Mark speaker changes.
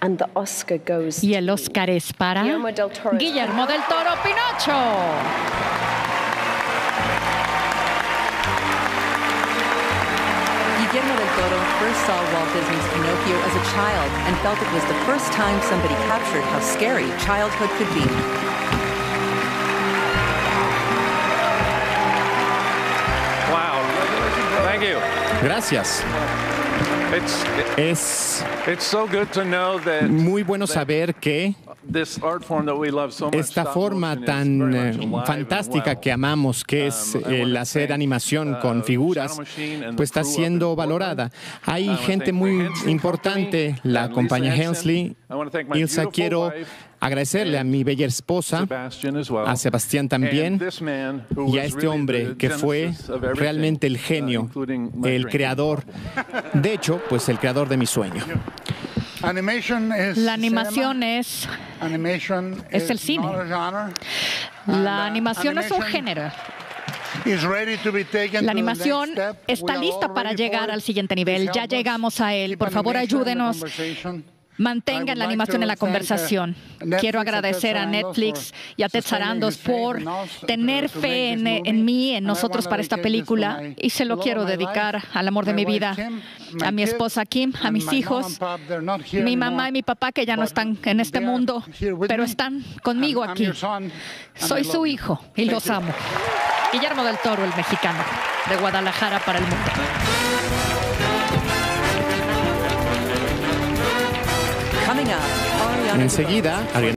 Speaker 1: Y el Oscar es para Guillermo del Toro, Pinocho.
Speaker 2: Guillermo del Toro first saw Walt Disney's Pinocchio as a child and felt it was the first time somebody captured how scary childhood could be.
Speaker 3: Wow. Thank you.
Speaker 4: Gracias. Es muy bueno saber que esta forma tan fantástica que amamos, que es el hacer animación con figuras, pues está siendo valorada. Hay gente muy importante, la compañía Hensley. Ilsa, quiero agradecerle a mi bella esposa, a Sebastián también, y a este hombre que fue realmente el genio, el creador, de hecho, pues el creador de mi sueño.
Speaker 1: La animación es el cine. La animación es un género. La animación está lista para llegar al siguiente nivel. Ya llegamos a él. Por favor, ayúdenos. Mantengan la animación en la conversación. Quiero agradecer a Netflix y a Ted Sarandos por tener fe en mí, en nosotros para esta película. Y se lo quiero dedicar al amor de mi vida, a mi esposa Kim, a mis hijos, mi mamá y mi papá que ya no están en este mundo, pero están conmigo aquí. Soy su hijo y los amo. Guillermo del Toro, el mexicano, de Guadalajara para el mundo.
Speaker 2: Coming up,
Speaker 4: Enseguida,